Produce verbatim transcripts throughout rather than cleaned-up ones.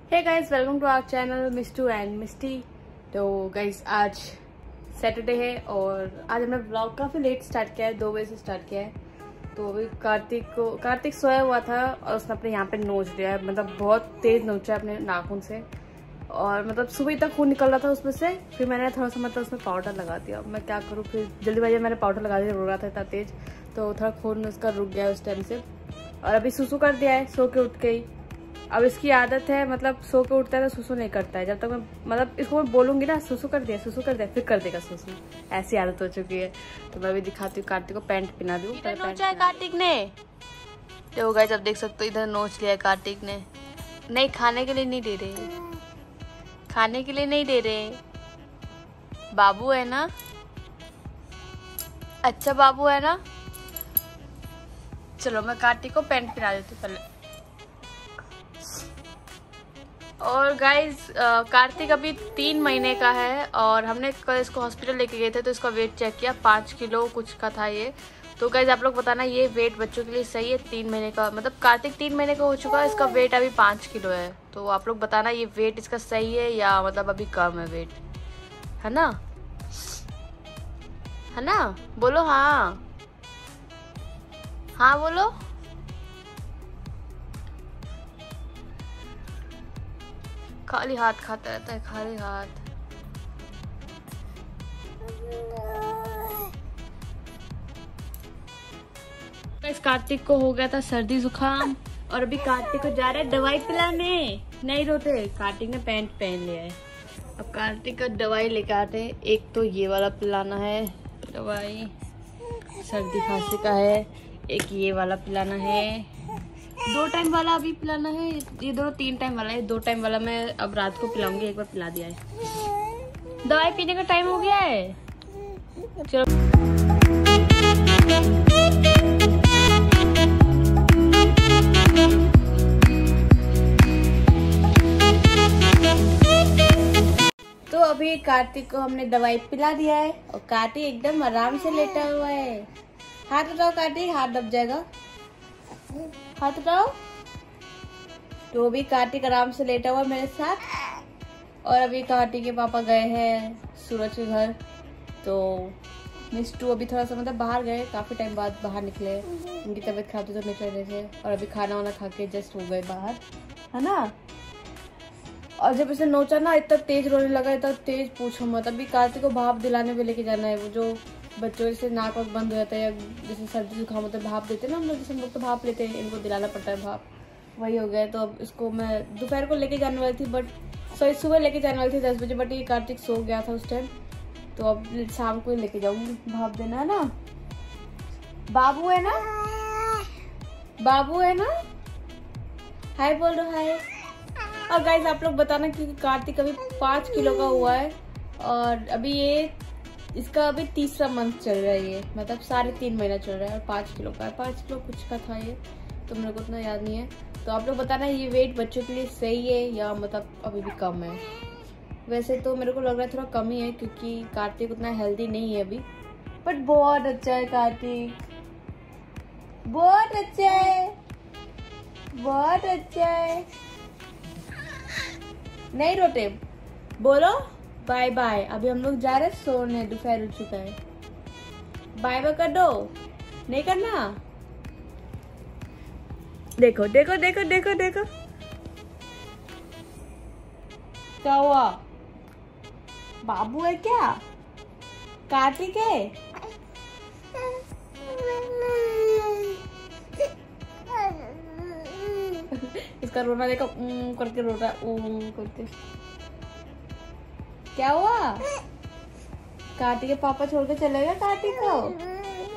Hey guys, welcome to our channel Mistu and Misty. तो guys आज Saturday है और आज हमने ब्लॉग काफ़ी लेट स्टार्ट किया है, दो बजे से स्टार्ट किया है। तो अभी कार्तिक को कार्तिक सोया हुआ था और उसने अपने यहाँ पे नोच लिया है, मतलब बहुत तेज नोचा है अपने नाखून से। और मतलब सुबह तक खून निकल रहा था उसमें से। फिर मैंने थोड़ा सा मतलब उसमें पाउडर लगा दिया। मैं क्या करूँ, फिर जल्दीबाजी में मैंने पाउडर लगा दिया, रो रहा था इतना तेज, तो थोड़ा खून उसका रुक गया उस टाइम से। और अभी सुसु कर दिया है सो के उठ के ही। अब इसकी आदत है, मतलब सो के उठता है तो सुसु नहीं करता है जब तक मैं मतलब इसको मैं बोलूंगी ना सुसु कर दिया सुसु कर दिया फिर कर देगा सुसु। ऐसी आदत हो चुकी है। तो मैं भी दिखाती हूँ कार्तिक को, पैंट पहना दूँ। नोचा है कार्तिक ने, तो गाइस अब देख सकते हो इधर नोच लिया है कार्तिक ने। नहीं, खाने के लिए नहीं दे रहे, खाने के लिए नहीं दे रहे। बाबू है ना, अच्छा बाबू है ना। चलो मैं कार्तिक को पैंट पहना देती हूँ पहले। और गाइज कार्तिक अभी तीन महीने का है और हमने कल इसको हॉस्पिटल लेके गए थे तो इसका वेट चेक किया, पाँच किलो कुछ का था ये। तो गाइज आप लोग बताना ये वेट बच्चों के लिए सही है? तीन महीने का मतलब कार्तिक तीन महीने का हो चुका है, इसका वेट अभी पाँच किलो है। तो आप लोग बताना ये वेट इसका सही है या मतलब अभी कम है वेट, है ना? है ना? बोलो हाँ, हाँ बोलो। खाली हाथ खाता रहता है, खाली हाथ। इस कार्तिक को हो गया था सर्दी जुकाम और अभी कार्तिक को जा रहा है दवाई पिलाने। नहीं रोते, कार्तिक ने पैंट पहन लिया है। अब कार्तिक का दवाई लेके आते हैं। एक तो ये वाला पिलाना है दवाई, सर्दी खांसी का है। एक ये वाला पिलाना है, दो टाइम वाला अभी पिलाना है। ये दोनों तीन टाइम वाला है, दो टाइम वाला मैं अब रात को पिलाऊंगी, एक बार पिला दिया है। दवाई पीने का टाइम हो गया है। चलो तो अभी कार्तिक को हमने दवाई पिला दिया है और कार्तिक एकदम आराम से लेटा हुआ है। हाथ उठाओ कार्तिक, हाथ दब जाएगा, हाथ उठाओ। तो अभी कार्तिक आराम से लेटा हुआ मेरे साथ। और अभी कार्तिक के पापा गए हैं सूरज के घर, तो मिस्टू अभी थोड़ा सा मतलब बाहर गए, काफी टाइम बाद बाहर निकले। उनकी तबीयत खराब थी तो निकल रहे थे और अभी खाना वाना खा के जस्ट हो गए बाहर, है ना। और जब इसे नोचा ना इतना तेज रोने लगा, इतना तेज पूछो मत। अभी कार्तिक को भाप दिलाने पे लेके जाना है। वो जो बच्चों से नाक वाक बंद हो जाता है या जैसे सर्दी जुकाम होता है भाप देते हैं ना हम लोग, जैसे हम लोग तो भाप लेते हैं, इनको दिलाना पड़ता है भाप, वही हो गया। तो अब इसको मैं दोपहर को लेके जाने वाली थी, बट सॉरी सुबह लेके जाने वाली थी दस बजे, बट ये कार्तिक सो गया था उस टाइम। तो अब शाम को ही लेके जाऊंगी भाप देना, है ना। बाबू है ना, बाबू है ना, हाय बोल दो हाय। और गाइस आप लोग बताना क्योंकि कार्तिक अभी पाँच किलो का हुआ है और अभी ये इसका अभी तीसरा मंथ चल रहा है, ये मतलब साढ़े तीन महीना चल रहा है और पाँच किलो का है। पाँच किलो कुछ का था ये, तो मेरे को उतना याद नहीं है। तो आप लोग बताना ये वेट बच्चों के लिए सही है या मतलब अभी भी कम है। वैसे तो मेरे को लग रहा है थोड़ा कम ही है क्योंकि कार्तिक उतना हेल्दी नहीं है अभी, बट बहुत अच्छा है कार्तिक, बहुत अच्छा है, बहुत अच्छा है। नहीं रोते, बोलो बाय बाय। अभी हम लोग जा रहे हैं सोने, दोपहर हो चुका है। बाय बाय कर दो, नहीं करना। देखो देखो देखो देखो देखो क्या हुआ, बाबू है क्या, कार्तिक है। इसका रोना देखो, ऊं करके रो रहा है, ऊं करके। क्या हुआ, कार्तिक के पापा छोड़ के चले गए कार्तिक को।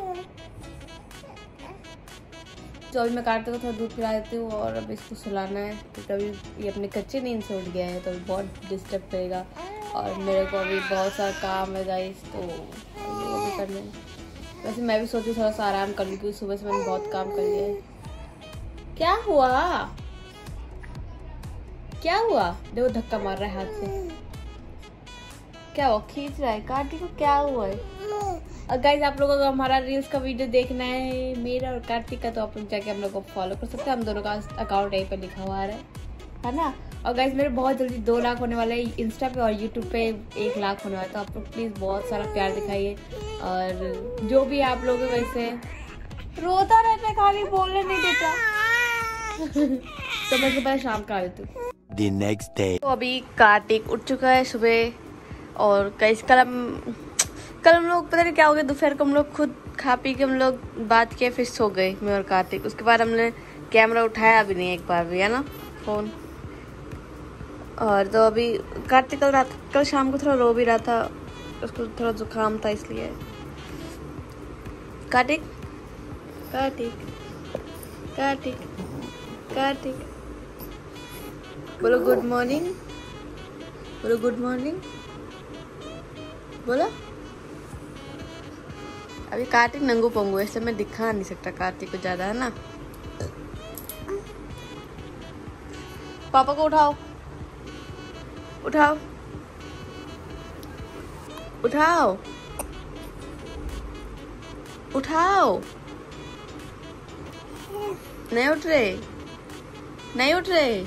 तो अभी मैं कार्तिक को थोड़ा दूध पिला देती हूँ और अब इसको सुलाना है क्योंकि अभी ये अपने कच्चे नींद से उठ गया है तो अभी बहुत डिस्टर्ब करेगा। और मेरे को अभी बहुत सारा काम है गाइस, तो वो भी करना है। वैसे मैं भी सोची थोड़ा सा आराम कर लूँ क्योंकि सुबह से मैंने बहुत काम कर लिया है। क्या हुआ, क्या हुआ, देखो धक्का मार रहा है हाथ से। क्या हुआ, खींच रहा है कार्तिक को, क्या हुआ है। और गाइस आप लोगों को हमारा रील्स का वीडियो देखना है मेरा और कार्तिक का, तो आप लोग जाके हम लोग को फॉलो कर सकते हैं। हम दोनों का अकाउंट यहीं पर लिखा हुआ है है ना। और गाइस मेरे बहुत जल्दी दो लाख होने वाले हैं इंस्टा पे और यूट्यूब पे एक लाख होने वाला है, तो आप लोग प्लीज बहुत सारा प्यार दिखाइए। और जो भी आप लोग वैसे रोता रहता है, खाली बोलने नहीं देता तो मैं सुबह शाम का आ देती हूँ। The next day. तो अभी कार्तिक उठ चुका है सुबह और गाइस कल हम कल हम लोग पता नहीं क्या हो गया, दोपहर को हम लोग खुद खा पी के हम लोग बात किए, फिर सो गए मैं और कार्तिक। उसके बाद हमने कैमरा उठाया भी नहीं एक बार भी, है ना, फोन। और तो अभी कार्तिक कल रात कल शाम को थोड़ा रो भी रहा था, उसको थोड़ा जुकाम था इसलिए। कार्तिक कार्तिक कार्तिक कार्तिक बोलो गुड मॉर्निंग, बोलो गुड मॉर्निंग, बोलो। अभी कार्तिक नंगू पंगू, ऐसे मैं दिखा नहीं सकता कार्तिक को ज्यादा, है ना। पापा को उठाओ उठाओ उठाओ उठाओ, नहीं उठ रहे, नहीं उठ रहे।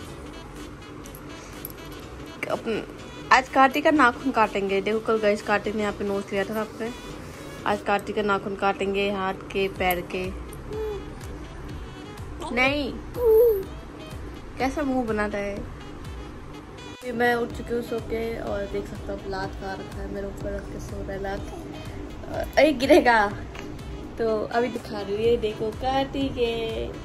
आज कार्तिक का नाखून काटेंगे, देखो कल गैस कार्तिक ने यहाँ पे नोच लिया था आपने। आज कार्तिक का नाखून काटेंगे, हाथ के पैर के। नहीं, कैसा मुंह बनाता है। मैं उठ चुकी हूँ सो के और देख सकता हूँ लात खा रखा है मेरे ऊपर, रख के सो रहा है लात, अरे गिरेगा। तो अभी दिखा रही हूँ, ये देखो कार्तिक है।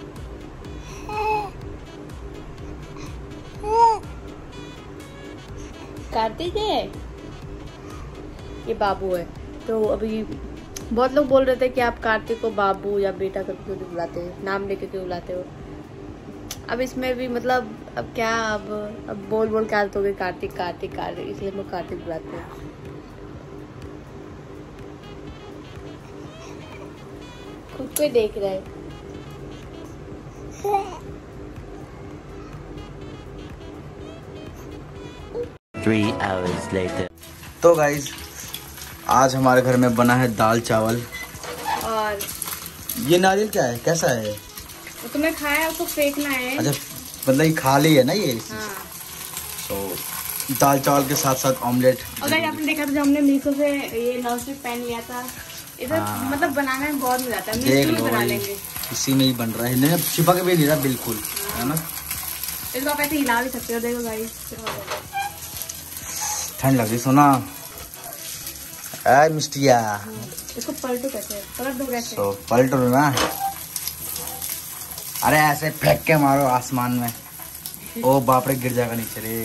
कार्तिक है, ये बाबू है। तो अभी बहुत लोग बोल रहे थे कि आप कार्तिक को बाबू या बेटा करके क्यों बुलाते हैं, नाम लेके क्यों बुलाते हो। अब इसमें भी मतलब अब क्या, अब अब बोल बोल के आदत हो गई कार्तिक कार्तिक कार्तिक, इसलिए हम लोग कार्तिक बुलाते हैं। खुद को देख रहे हैं। Three hours later. तो गाइज आज हमारे घर में बना है दाल चावल। और ये नारियल क्या है, कैसा है? तो तुम्हें खाया, उसको फेंकना है। अच्छा, मतलब ये खाली है ना ये। हाँ। तो दाल चावल के साथ साथ ऑमलेट। और आपने देखा था जब हमने मीशो से ये नॉनस्टिक पैन लिया था, इधर हाँ। मतलब बनाने में बहुत मजा आता है। देख लो बना लेंगे, इसी में ही बन रहा है, नहीं छिपा के भी नहीं रहा बिल्कुल, है ना। इसको आप ऐसे हिला भी सकते हो, देखो गाइस। ठंड लग रही सोना, मिस्टिया। इसको पलटो कैसे, पलट दो कैसे? तो पलटो ना, अरे ऐसे फेंक के मारो आसमान में। ओ बाप रे, गिर जाएगा नीचे रे।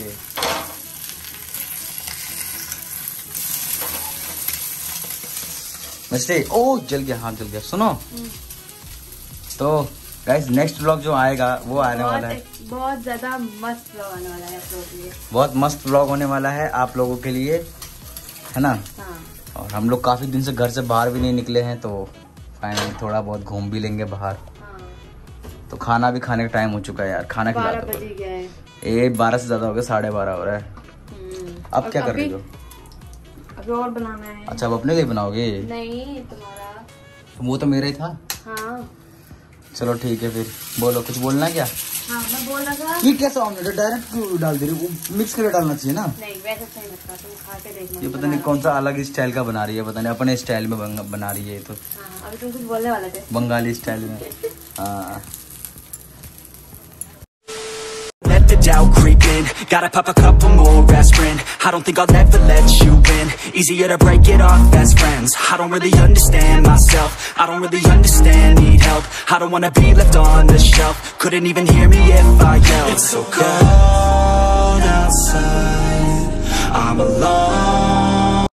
मिस्टी, ओ जल गया, हाँ जल गया। सुनो तो गाइस नेक्स्ट व्लॉग जो आएगा वो आने वाला है, बहुत ज्यादा मस्त व्लॉग आने वाला है आप लोगों के लिए। बहुत मस्त व्लॉग होने वाला है आप लोगों के लिए, है ना। हाँ। और हम लोग काफी दिन से घर से बाहर भी नहीं निकले हैं, तो फाइनली थोड़ा बहुत घूम भी लेंगे बाहर। हाँ। तो खाना भी खाने का टाइम हो चुका है यार, खाना खिला दो। ये बारह से ज्यादा हो गया, साढ़े बारह हो रहा है। अब क्या कर रही हो? अभी और बनाना है। अच्छा, अब अपने लिए बनाओगे? नहीं, तुम्हारा। वो तो मेरा ही था। हाँ। चलो ठीक है, फिर बोलो, कुछ बोलना क्या? हाँ, मैं बोल रहा था ये कैसा ऑमलेट है, डायरेक्ट क्यों डाल दे रही हो? मिक्स करके डालना चाहिए ना। नहीं, वैसे सही लगता, तुम खा के देखना। ये पता नहीं कौन सा अलग स्टाइल का बना रही है, पता नहीं अपने स्टाइल में बना रही है। तो हाँ, अभी तुम कुछ बोलने वाले थे, बंगाली स्टाइल में। हाँ। The doubt creep in, gotta pop a couple more aspirin. I don't think I'll ever let you in. Easier to break it off best friends. I don't really understand myself, I don't really understand, need help. I don't wanna be left on the shelf, couldn't even hear me if I yelled. It's so cold